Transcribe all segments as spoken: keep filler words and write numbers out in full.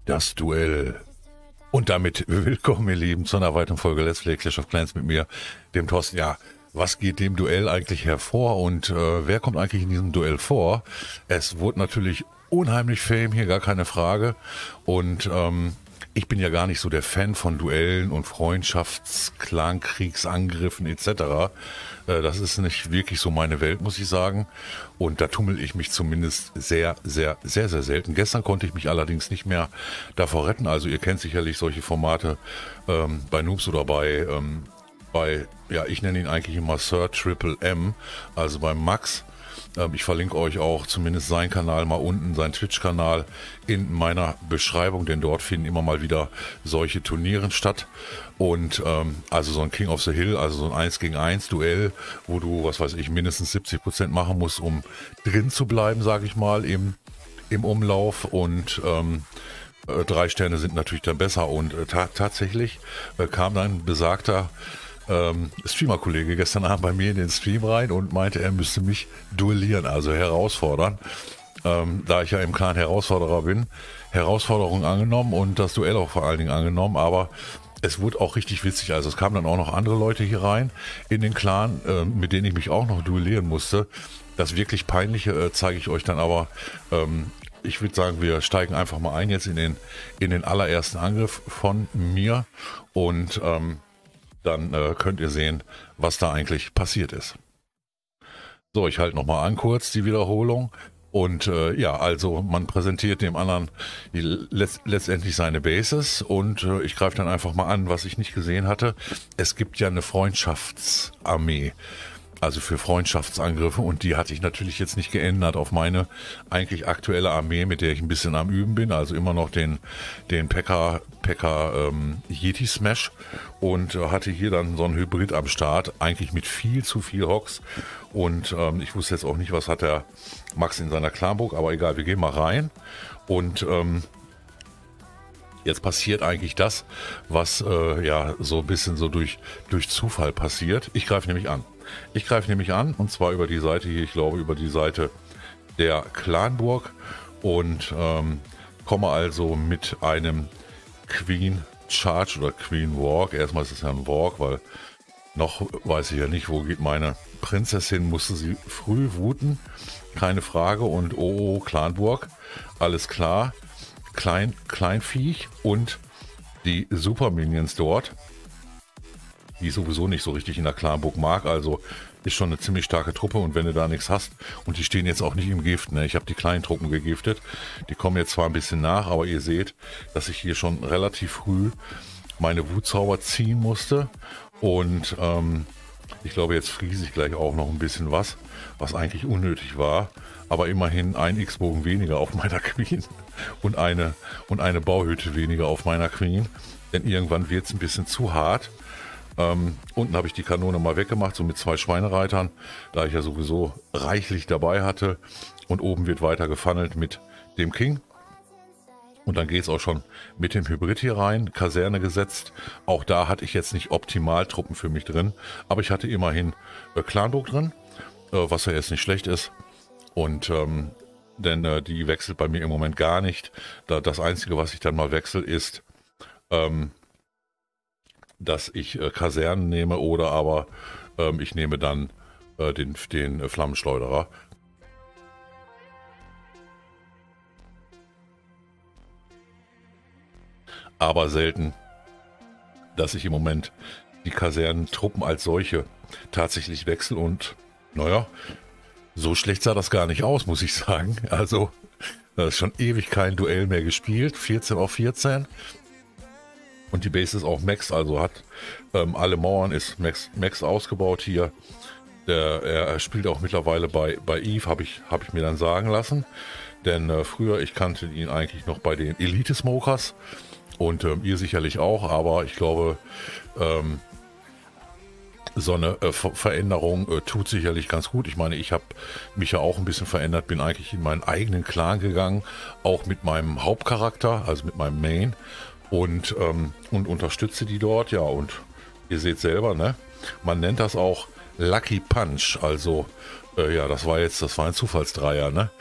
Das Duell. Und damit willkommen, ihr Lieben, zu einer weiteren Folge Let's Play Clash of Clans mit mir, dem Thorsten. Ja, was geht dem Duell eigentlich hervor und äh, wer kommt eigentlich in diesem Duell vor? Es wurde natürlich unheimlich Fame hier, gar keine Frage. Und ähm, ich bin ja gar nicht so der Fan von Duellen und Freundschafts-, Clan-, Kriegsangriffen et cetera. Äh, das ist nicht wirklich so meine Welt, muss ich sagen. Und da tummel ich mich zumindest sehr, sehr, sehr, sehr selten. Gestern konnte ich mich allerdings nicht mehr davor retten. Also ihr kennt sicherlich solche Formate ähm, bei Noobs oder bei, ähm, bei, ja, ich nenne ihn eigentlich immer Sir Triple M, also beim Max. Ich verlinke euch auch zumindest seinen Kanal mal unten, seinen Twitch-Kanal in meiner Beschreibung, denn dort finden immer mal wieder solche Turniere statt. Und ähm, also so ein King of the Hill, also so ein eins gegen eins Duell, wo du, was weiß ich, mindestens siebzig Prozent machen musst, um drin zu bleiben, sage ich mal, im, im Umlauf. Und ähm, äh, drei Sterne sind natürlich dann besser. Und äh, ta tatsächlich äh, kam dann besagter Ähm, Streamer-Kollege gestern Abend bei mir in den Stream rein und meinte, er müsste mich duellieren, also herausfordern. Ähm, da ich ja im Clan Herausforderer bin, Herausforderung angenommen und das Duell auch vor allen Dingen angenommen, aber es wurde auch richtig witzig. Also es kamen dann auch noch andere Leute hier rein in den Clan, äh, mit denen ich mich auch noch duellieren musste. Das wirklich Peinliche äh, zeige ich euch dann aber. Ähm, ich würde sagen, wir steigen einfach mal ein jetzt in den, in den allerersten Angriff von mir und ähm, dann äh, könnt ihr sehen, was da eigentlich passiert ist. So, ich halte nochmal an kurz die Wiederholung. Und äh, ja, also man präsentiert dem anderen die, letzt, letztendlich seine Bases und äh, ich greife dann einfach mal an, was ich nicht gesehen hatte. Es gibt ja eine Freundschaftsarmee, also für Freundschaftsangriffe, und die hatte ich natürlich jetzt nicht geändert auf meine eigentlich aktuelle Armee, mit der ich ein bisschen am Üben bin, also immer noch den, den P.E.K.K.A. P.E.K.K.A. ähm, Yeti Smash und äh, hatte hier dann so einen Hybrid am Start, eigentlich mit viel zu viel Hogs und ähm, ich wusste jetzt auch nicht, was hat der Max in seiner Clanburg, aber egal, wir gehen mal rein und ähm, jetzt passiert eigentlich das, was äh, ja so ein bisschen so durch, durch Zufall passiert. Ich greife nämlich an. Ich greife nämlich an und zwar über die Seite hier, ich glaube über die Seite der Clanburg und ähm, komme also mit einem Queen Charge oder Queen Walk. Erstmal ist es ja ein Walk, weil noch weiß ich ja nicht, wo geht meine Prinzessin, musste sie früh wuten, keine Frage. Und oh, oh Clanburg, alles klar, Klein, Kleinviech und die Super Minions dort, die ich sowieso nicht so richtig in der Clanburg mag, also ist schon eine ziemlich starke Truppe und wenn du da nichts hast und die stehen jetzt auch nicht im Gift, ne? Ich habe die kleinen Truppen gegiftet, die kommen jetzt zwar ein bisschen nach, aber ihr seht, dass ich hier schon relativ früh meine Wutzauber ziehen musste und ähm, ich glaube, jetzt friese ich gleich auch noch ein bisschen was, was eigentlich unnötig war, aber immerhin ein X-Bogen weniger auf meiner Queen und eine, und eine Bauhütte weniger auf meiner Queen, denn irgendwann wird es ein bisschen zu hart. Ähm, unten habe ich die Kanone mal weggemacht, so mit zwei Schweinereitern, da ich ja sowieso reichlich dabei hatte. Und oben wird weiter gefunnelt mit dem King. Und dann geht es auch schon mit dem Hybrid hier rein, Kaserne gesetzt. Auch da hatte ich jetzt nicht optimal Truppen für mich drin, aber ich hatte immerhin äh, Clanburg drin, äh, was ja jetzt nicht schlecht ist. Und ähm, denn äh, die wechselt bei mir im Moment gar nicht. Da, das Einzige, was ich dann mal wechsle, ist ähm, dass ich äh, Kasernen nehme oder aber ähm, ich nehme dann äh, den, den äh, Flammenschleuderer. Aber selten, dass ich im Moment die Kasernentruppen als solche tatsächlich wechsle und naja, so schlecht sah das gar nicht aus, muss ich sagen. Also, das ist schon ewig kein Duell mehr gespielt, vierzehn auf vierzehn. Und die Base ist auch Max, also hat ähm, alle Mauern, ist Max, Max ausgebaut hier. Der, er spielt auch mittlerweile bei, bei Eve, habe ich, hab ich mir dann sagen lassen. Denn äh, früher, ich kannte ihn eigentlich noch bei den Elite Smokers. Und ähm, ihr sicherlich auch, aber ich glaube, ähm, so eine äh, Ver Veränderung äh, tut sicherlich ganz gut. Ich meine, ich habe mich ja auch ein bisschen verändert, bin eigentlich in meinen eigenen Clan gegangen, auch mit meinem Hauptcharakter, also mit meinem Main. Und, ähm, und unterstütze die dort, ja, und ihr seht selber, ne, man nennt das auch Lucky Punch, also, äh, ja, das war jetzt, das war ein Zufallsdreier, ne,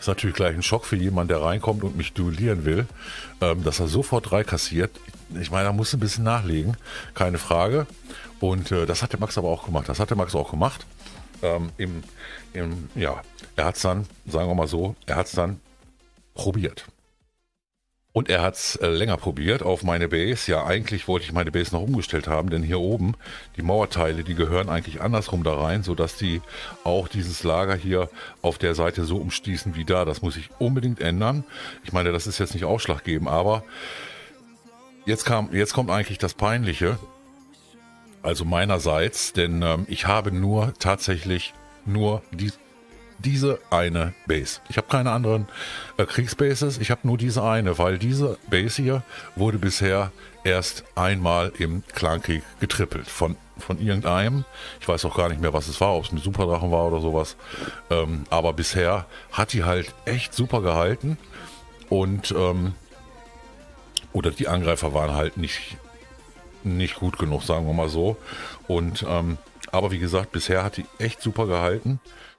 Ist natürlich gleich ein Schock für jemanden, der reinkommt und mich duellieren will, ähm, dass er sofort drei kassiert. Ich meine, da muss ein bisschen nachlegen, keine Frage. Und äh, das hat der Max aber auch gemacht. Das hat der Max auch gemacht. Ähm, im, im, ja, er hat es dann, sagen wir mal so, er hat es dann probiert. Und er hat es äh, länger probiert auf meine Base. Ja, eigentlich wollte ich meine Base noch umgestellt haben, denn hier oben, die Mauerteile, die gehören eigentlich andersrum da rein, sodass die auch dieses Lager hier auf der Seite so umstießen wie da. Das muss ich unbedingt ändern. Ich meine, das ist jetzt nicht ausschlaggebend, aber jetzt, kam, jetzt kommt eigentlich das Peinliche. Also meinerseits, denn ähm, ich habe nur tatsächlich nur die diese eine Base. Ich habe keine anderen äh, Kriegsbases, ich habe nur diese eine, weil diese Base hier wurde bisher erst einmal im Clankrieg getrippelt von, von irgendeinem. Ich weiß auch gar nicht mehr, was es war, ob es ein Superdrachen war oder sowas. Ähm, aber bisher hat die halt echt super gehalten und ähm, oder die Angreifer waren halt nicht, nicht gut genug, sagen wir mal so. Und ähm, aber wie gesagt, bisher hat die echt super gehalten,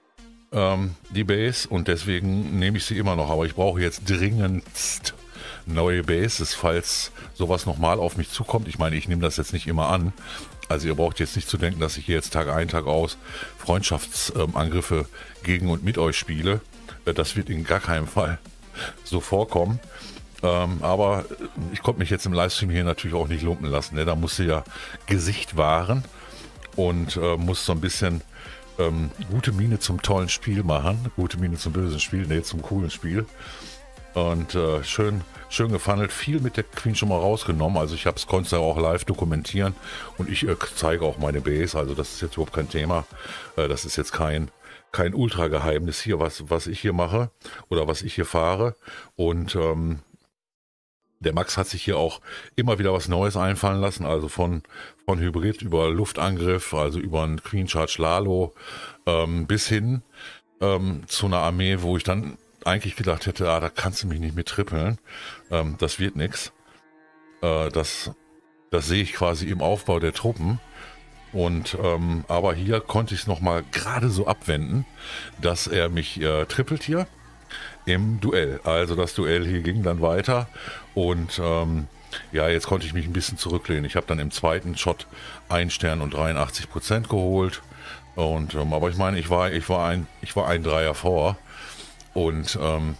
die Base, und deswegen nehme ich sie immer noch, aber ich brauche jetzt dringendst neue Bases, falls sowas nochmal auf mich zukommt. Ich meine, ich nehme das jetzt nicht immer an, also ihr braucht jetzt nicht zu denken, dass ich hier jetzt Tag ein, Tag aus Freundschaftsangriffe gegen und mit euch spiele. Das wird in gar keinem Fall so vorkommen, aber ich konnte mich jetzt im Livestream hier natürlich auch nicht lumpen lassen, da musste ja Gesicht wahren und muss so ein bisschen Ähm, gute Miene zum tollen Spiel machen, gute Miene zum bösen Spiel, nee, zum coolen Spiel. Und äh, schön, schön gefunnelt, viel mit der Queen schon mal rausgenommen. Also ich habe es, konnte es ja auch live dokumentieren und ich äh, zeige auch meine Base. Also das ist jetzt überhaupt kein Thema. Äh, das ist jetzt kein kein Ultra-Geheimnis hier, was was ich hier mache oder was ich hier fahre. Und ähm, der Max hat sich hier auch immer wieder was Neues einfallen lassen, also von, von Hybrid über Luftangriff, also über einen Queen Charge Lalo ähm, bis hin ähm, zu einer Armee, wo ich dann eigentlich gedacht hätte, ah, da kannst du mich nicht mit trippeln, ähm, das wird nix. Äh, das, das sehe ich quasi im Aufbau der Truppen. Und ähm, aber hier konnte ich es nochmal gerade so abwenden, dass er mich äh, trippelt hier im Duell. Also das Duell hier ging dann weiter und ähm, ja, jetzt konnte ich mich ein bisschen zurücklehnen. Ich habe dann im zweiten Shot ein Stern und dreiundachtzig Prozent geholt und ähm, aber ich meine, ich war ich war ein ich war ein Dreier vor und ähm,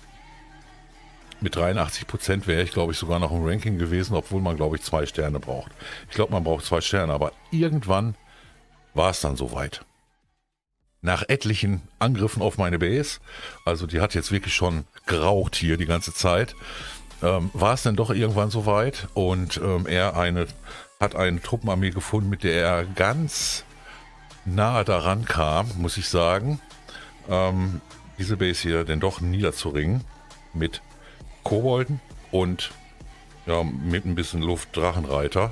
mit dreiundachtzig Prozent wäre ich, glaube ich, sogar noch im Ranking gewesen, obwohl man, glaube ich, zwei Sterne braucht. Ich glaube, man braucht zwei Sterne, aber irgendwann war es dann soweit. Nach etlichen Angriffen auf meine Base, also die hat jetzt wirklich schon geraucht hier die ganze Zeit, ähm, war es dann doch irgendwann soweit und ähm, er eine, hat eine Truppenarmee gefunden, mit der er ganz nahe daran kam, muss ich sagen, ähm, diese Base hier denn doch niederzuringen mit Kobolden und ja, mit ein bisschen Luft Drachenreiter.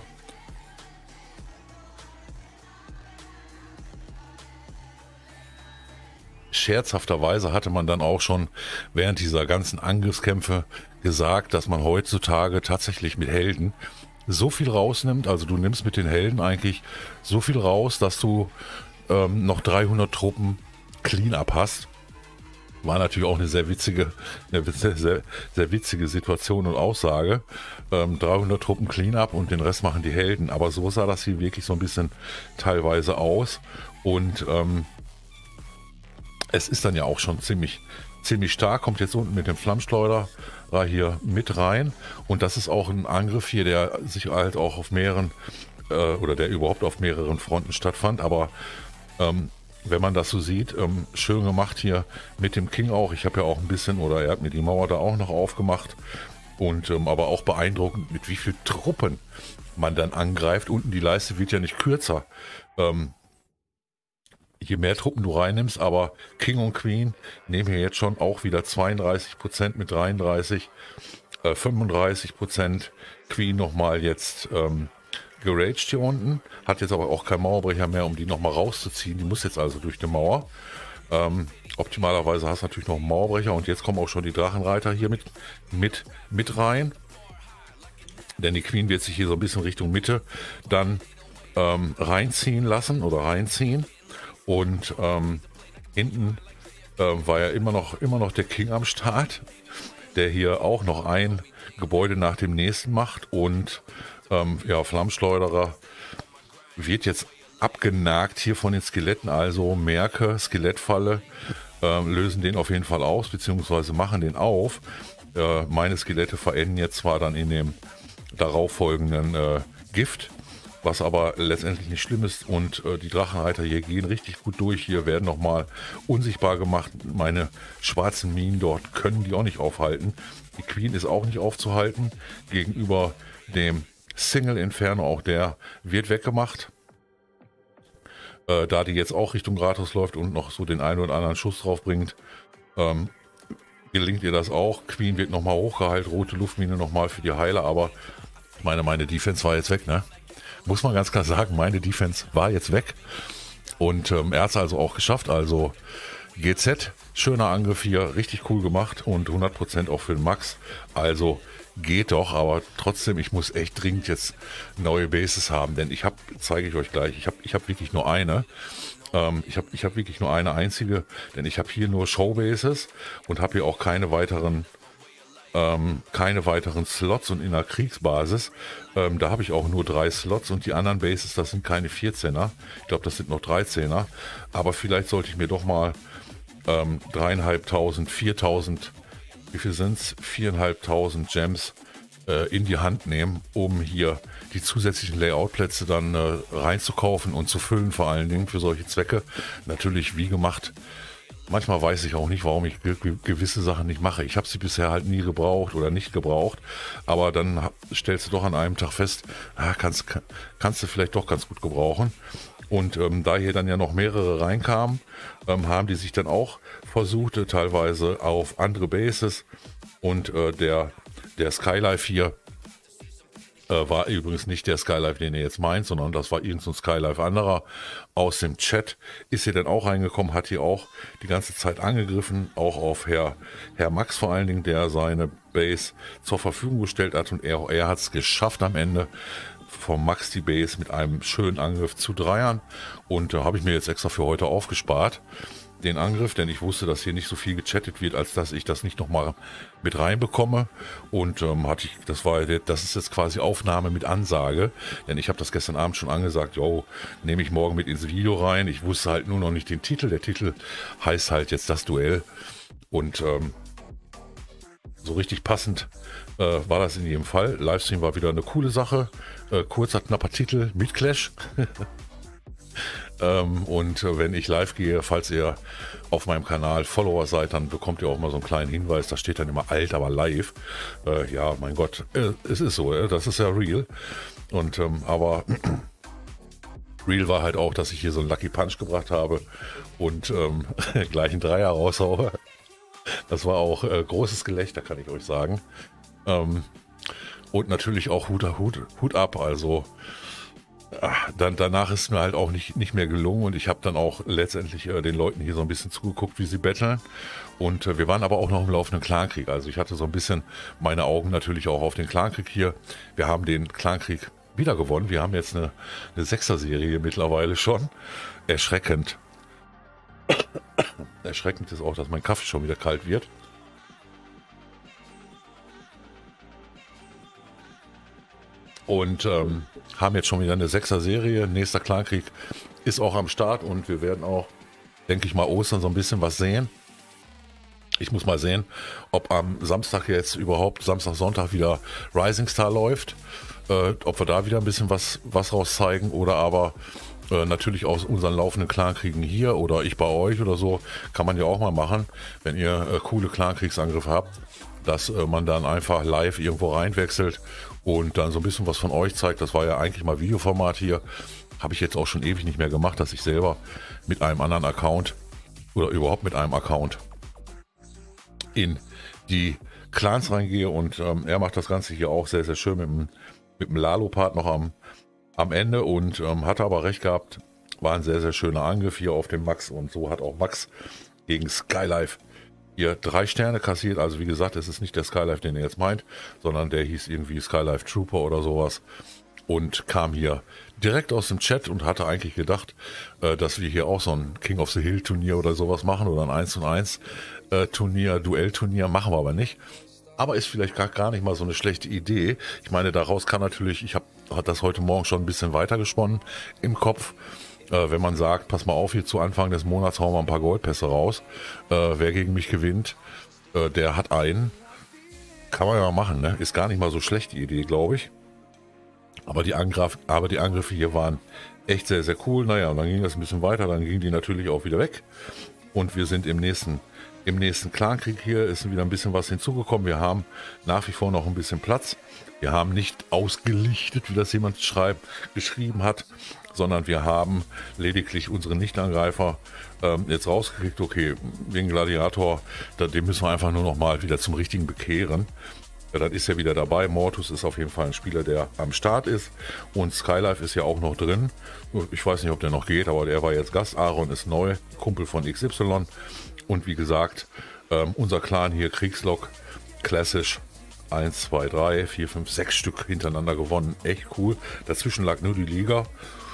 Scherzhafterweise hatte man dann auch schon während dieser ganzen Angriffskämpfe gesagt, dass man heutzutage tatsächlich mit Helden so viel rausnimmt, also du nimmst mit den Helden eigentlich so viel raus, dass du ähm, noch dreihundert Truppen Clean-up hast. War natürlich auch eine sehr witzige, eine sehr, sehr, sehr witzige Situation und Aussage. Ähm, dreihundert Truppen Clean-up und den Rest machen die Helden, aber so sah das hier wirklich so ein bisschen teilweise aus und ähm, es ist dann ja auch schon ziemlich, ziemlich stark, kommt jetzt unten mit dem Flammschleuderer hier mit rein und das ist auch ein Angriff hier, der sich halt auch auf mehreren äh, oder der überhaupt auf mehreren Fronten stattfand, aber ähm, wenn man das so sieht, ähm, schön gemacht hier mit dem King auch, ich habe ja auch ein bisschen, oder er hat mir die Mauer da auch noch aufgemacht und ähm, aber auch beeindruckend, mit wie viel Truppen man dann angreift, unten die Leiste wird ja nicht kürzer, ähm, je mehr Truppen du reinnimmst, aber King und Queen nehmen hier jetzt schon auch wieder zweiunddreißig Prozent mit dreiunddreißig, äh, fünfunddreißig Prozent. Queen nochmal jetzt ähm, geraged hier unten, hat jetzt aber auch keinen Mauerbrecher mehr, um die nochmal rauszuziehen. Die muss jetzt also durch die Mauer. Ähm, optimalerweise hast du natürlich noch einen Mauerbrecher und jetzt kommen auch schon die Drachenreiter hier mit, mit, mit rein. Denn die Queen wird sich hier so ein bisschen Richtung Mitte dann ähm, reinziehen lassen oder reinziehen. Und ähm, hinten ähm, war ja immer noch, immer noch der King am Start, der hier auch noch ein Gebäude nach dem nächsten macht und ähm, ja, Flammenschleuderer wird jetzt abgenagt hier von den Skeletten, also Merke, Skelettfalle, äh, lösen den auf jeden Fall aus, beziehungsweise machen den auf. Äh, meine Skelette verenden jetzt zwar dann in dem darauffolgenden äh, Gift, was aber letztendlich nicht schlimm ist und äh, die Drachenreiter hier gehen richtig gut durch, hier werden nochmal unsichtbar gemacht, meine schwarzen Minen dort können die auch nicht aufhalten, die Queen ist auch nicht aufzuhalten, gegenüber dem Single Inferno, auch der wird weggemacht. Äh, da die jetzt auch Richtung Gratos läuft und noch so den einen oder anderen Schuss drauf bringt, ähm, gelingt ihr das auch. Queen wird nochmal hochgeheilt, rote Luftmine nochmal für die Heiler, aber ich meine, meine Defense war jetzt weg, ne? Muss man ganz klar sagen, meine Defense war jetzt weg. Und ähm, er hat es also auch geschafft, also G Z, schöner Angriff hier, richtig cool gemacht und hundert Prozent auch für den Max, also geht doch, aber trotzdem, ich muss echt dringend jetzt neue Bases haben, denn ich habe, zeige ich euch gleich, ich habe ich hab wirklich nur eine, ähm, ich habe ich hab wirklich nur eine einzige, denn ich habe hier nur Showbases und habe hier auch keine weiteren ähm, keine weiteren Slots und in der Kriegsbasis, ähm, da habe ich auch nur drei Slots und die anderen Bases, das sind keine vierzehner, ich glaube, das sind noch dreizehner, aber vielleicht sollte ich mir doch mal ähm, dreieinhalbtausend, viertausend, wie viel sind's? Viereinhalbtausend Gems äh, in die Hand nehmen, um hier die zusätzlichen Layout-Plätze dann äh, reinzukaufen und zu füllen, vor allen Dingen für solche Zwecke. Natürlich wie gemacht. Manchmal weiß ich auch nicht, warum ich ge gewisse Sachen nicht mache. Ich habe sie bisher halt nie gebraucht oder nicht gebraucht, aber dann stellst du doch an einem Tag fest, ah, kannst, kannst du vielleicht doch ganz gut gebrauchen. Und ähm, da hier dann ja noch mehrere reinkamen, ähm, haben die sich dann auch versucht, äh, teilweise auf andere Bases. Und äh, der, der Skylife hier äh, war übrigens nicht der Skylife, den ihr jetzt meint, sondern das war irgend so ein Skylife anderer aus dem Chat. Ist hier dann auch reingekommen, hat hier auch die ganze Zeit angegriffen, auch auf Herr, Herr Max vor allen Dingen, der seine Base zur Verfügung gestellt hat. Und er, er hat es geschafft am Ende, vom Max die Base mit einem schönen Angriff zu dreiern und da äh, habe ich mir jetzt extra für heute aufgespart, den Angriff, denn ich wusste, dass hier nicht so viel gechattet wird, als dass ich das nicht nochmal mit reinbekomme und ähm, hatte ich, das war, das ist jetzt quasi Aufnahme mit Ansage, denn ich habe das gestern Abend schon angesagt, jo, nehme ich morgen mit ins Video rein, ich wusste halt nur noch nicht den Titel, der Titel heißt halt jetzt das Duell und ähm, so richtig passend äh, war das in jedem Fall. Livestream war wieder eine coole Sache. Äh, kurzer, knapper Titel mit Clash. ähm, und äh, wenn ich live gehe, falls ihr auf meinem Kanal Follower seid, dann bekommt ihr auch mal so einen kleinen Hinweis. Da steht dann immer alt, aber live. Äh, ja, mein Gott, äh, es ist so, äh, das ist ja real. Und ähm, aber real war halt auch, dass ich hier so einen Lucky Punch gebracht habe und ähm, gleich einen Dreier raushaue. Das war auch äh, großes Gelächter, kann ich euch sagen. Ähm, und natürlich auch Hut, Hut, Hut ab. Also ach, dann, danach ist mir halt auch nicht, nicht mehr gelungen. Und ich habe dann auch letztendlich äh, den Leuten hier so ein bisschen zugeguckt, wie sie betteln. Und äh, wir waren aber auch noch im laufenden Clankrieg. Also ich hatte so ein bisschen meine Augen natürlich auch auf den Clankrieg hier. Wir haben den Clankrieg wieder gewonnen. Wir haben jetzt eine, eine Sechser-Serie mittlerweile schon. Erschreckend. Erschreckend ist auch, dass mein Kaffee schon wieder kalt wird. Und ähm, haben jetzt schon wieder eine Sechser-Serie. Nächster Clankrieg ist auch am Start und wir werden auch, denke ich mal, Ostern so ein bisschen was sehen. Ich muss mal sehen, ob am Samstag jetzt überhaupt, Samstag, Sonntag wieder Rising Star läuft. Äh, ob wir da wieder ein bisschen was, was raus zeigen oder aber äh, natürlich aus unseren laufenden Clankriegen hier oder ich bei euch oder so, kann man ja auch mal machen, wenn ihr äh, coole Clankriegsangriffe habt, dass äh, man dann einfach live irgendwo reinwechselt und dann so ein bisschen was von euch zeigt. Das war ja eigentlich mal Videoformat hier. Habe ich jetzt auch schon ewig nicht mehr gemacht, dass ich selber mit einem anderen Account oder überhaupt mit einem Account in die Clans reingehe und ähm, er macht das Ganze hier auch sehr, sehr schön mit dem, mit dem Lalo-Part noch am, am Ende und ähm, hatte aber recht gehabt. War ein sehr, sehr schöner Angriff hier auf den Max und so hat auch Max gegen Skylife hier drei Sterne kassiert. Also wie gesagt, es ist nicht der Skylife, den ihr jetzt meint, sondern der hieß irgendwie Skylife Trooper oder sowas. und kam hier direkt aus dem Chat und hatte eigentlich gedacht, äh, dass wir hier auch so ein King of the Hill Turnier oder sowas machen oder ein eins und eins äh, Turnier, Duellturnier, machen wir aber nicht. Aber ist vielleicht gar, gar nicht mal so eine schlechte Idee. Ich meine, daraus kann natürlich, ich habe hat das heute Morgen schon ein bisschen weiter gesponnen im Kopf, äh, wenn man sagt, pass mal auf, hier zu Anfang des Monats hauen wir ein paar Goldpässe raus. Äh, wer gegen mich gewinnt, äh, der hat einen. Kann man ja mal machen, ne? Ist gar nicht mal so schlecht die Idee, glaube ich. Aber die, Angriff, aber die Angriffe hier waren echt sehr, sehr cool. Naja, und dann ging das ein bisschen weiter, dann gingen die natürlich auch wieder weg. Und wir sind im nächsten, im nächsten Clankrieg hier, ist wieder ein bisschen was hinzugekommen. Wir haben nach wie vor noch ein bisschen Platz. Wir haben nicht ausgelichtet, wie das jemand schreibt, geschrieben hat, sondern wir haben lediglich unsere Nichtangreifer ähm, jetzt rausgekriegt. Okay, wegen Gladiator, da, den müssen wir einfach nur noch mal wieder zum richtigen bekehren. Ja, dann ist er wieder dabei. Mortus ist auf jeden Fall ein Spieler, der am Start ist. Und Skylife ist ja auch noch drin. Ich weiß nicht, ob der noch geht, aber der war jetzt Gast. Aaron ist neu, Kumpel von X Y. Und wie gesagt, ähm, unser Clan hier, Kriegslok, klassisch. eins, zwei, drei, vier, fünf, sechs Stück hintereinander gewonnen. Echt cool. Dazwischen lag nur die Liga.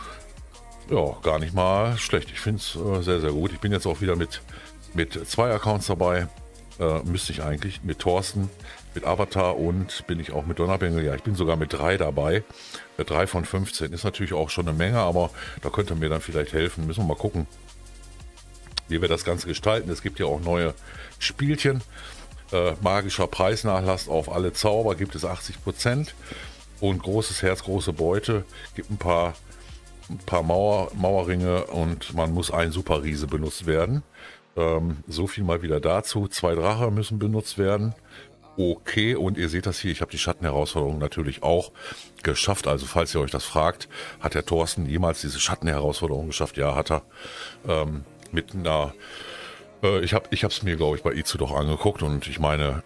Ja, gar nicht mal schlecht. Ich finde es äh, sehr, sehr gut. Ich bin jetzt auch wieder mit, mit zwei Accounts dabei. Äh, müsste ich eigentlich. Mit Thorsten, mit Avatar und bin ich auch mit Donnerbengel. Ja, ich bin sogar mit drei dabei. Äh, drei von fünfzehn ist natürlich auch schon eine Menge, aber da könnt ihr mir dann vielleicht helfen. Müssen wir mal gucken, wie wir das Ganze gestalten. Es gibt ja auch neue Spielchen. Äh, magischer Preisnachlass auf alle Zauber gibt es achtzig Prozent. Und großes Herz, große Beute. Gibt ein paar, ein paar Mauer, Mauerringe und man muss ein Superriese benutzt werden. Ähm, so viel mal wieder dazu. Zwei Drache müssen benutzt werden. Okay, und ihr seht das hier, ich habe die Schattenherausforderung natürlich auch geschafft. Also falls ihr euch das fragt, hat der Thorsten jemals diese Schattenherausforderung geschafft? Ja, hat er. Ähm, mit einer, äh, ich habe ich es mir, glaube ich, bei Izu doch angeguckt und ich meine,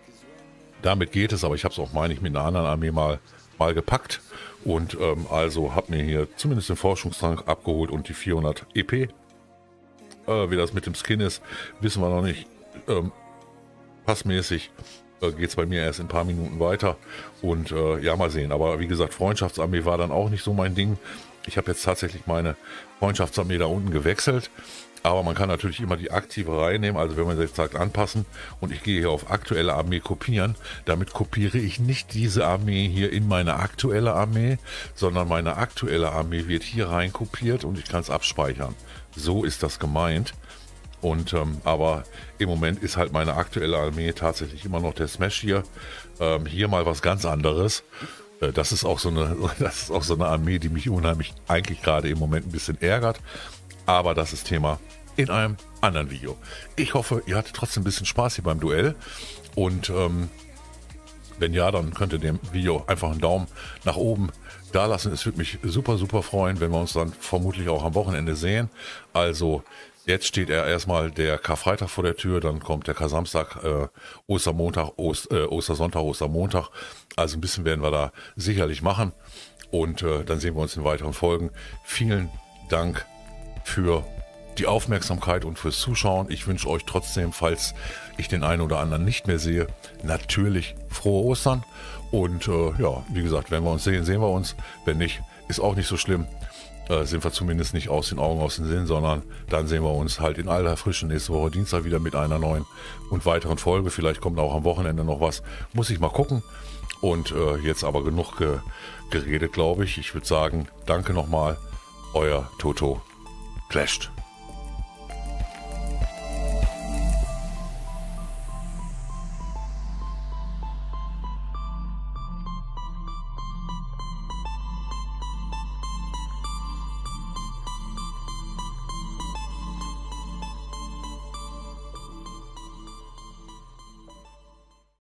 damit geht es, aber ich habe es auch, meine ich, mit einer anderen Armee mal, mal gepackt und ähm, also habe mir hier zumindest den Forschungstrank abgeholt und die vierhundert E P. Äh, wie das mit dem Skin ist, wissen wir noch nicht. Ähm, passmäßig äh, geht es bei mir erst in ein paar Minuten weiter und äh, ja, mal sehen. Aber wie gesagt, Freundschaftsarmee war dann auch nicht so mein Ding. Ich habe jetzt tatsächlich meine Freundschaftsarmee da unten gewechselt. Aber man kann natürlich immer die aktive reinnehmen, also wenn man jetzt sagt anpassen und ich gehe hier auf aktuelle Armee kopieren, damit kopiere ich nicht diese Armee hier in meine aktuelle Armee, sondern meine aktuelle Armee wird hier rein kopiert und ich kann es abspeichern. So ist das gemeint. Und ähm, aber im Moment ist halt meine aktuelle Armee tatsächlich immer noch der Smash hier. Ähm, hier mal was ganz anderes. Äh, das ist auch so eine, das ist auch so eine Armee, die mich unheimlich eigentlich gerade im Moment ein bisschen ärgert. Aber das ist Thema in einem anderen Video. Ich hoffe, ihr hattet trotzdem ein bisschen Spaß hier beim Duell. Und ähm, wenn ja, dann könnt ihr dem Video einfach einen Daumen nach oben da lassen. Es würde mich super, super freuen, wenn wir uns dann vermutlich auch am Wochenende sehen. Also jetzt steht er erstmal der Karfreitag vor der Tür, dann kommt der Kar-Samstag, äh, Ostermontag, Ost, äh, Ostersonntag, Ostermontag. Also ein bisschen werden wir da sicherlich machen. Und äh, dann sehen wir uns in weiteren Folgen. Vielen Dank für die Aufmerksamkeit und fürs Zuschauen. Ich wünsche euch trotzdem, falls ich den einen oder anderen nicht mehr sehe, natürlich frohe Ostern. Und äh, ja, wie gesagt, wenn wir uns sehen, sehen wir uns. Wenn nicht, ist auch nicht so schlimm. Äh, sind wir zumindest nicht aus den Augen, aus den Sinn, sondern dann sehen wir uns halt in aller Frische nächste Woche Dienstag wieder mit einer neuen und weiteren Folge. Vielleicht kommt auch am Wochenende noch was. Muss ich mal gucken. Und äh, jetzt aber genug ge geredet, glaube ich. Ich würde sagen, danke nochmal. Euer Toto Clasht.